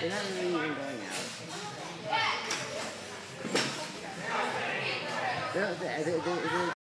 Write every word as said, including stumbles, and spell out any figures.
They're not really even going out. They're, they're, they're, they're,